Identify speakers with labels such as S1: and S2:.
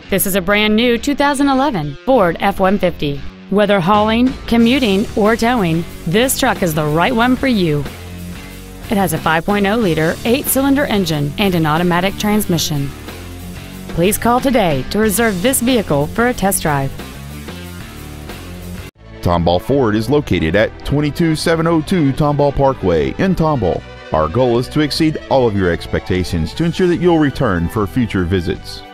S1: This is a brand new 2011 Ford F-150. Whether hauling, commuting, or towing, this truck is the right one for you. It has a 5.0-liter 8-cylinder engine and an automatic transmission. Please call today to reserve this vehicle for a test drive.
S2: Tomball Ford is located at 22702 Tomball Parkway in Tomball. Our goal is to exceed all of your expectations to ensure that you'll return for future visits.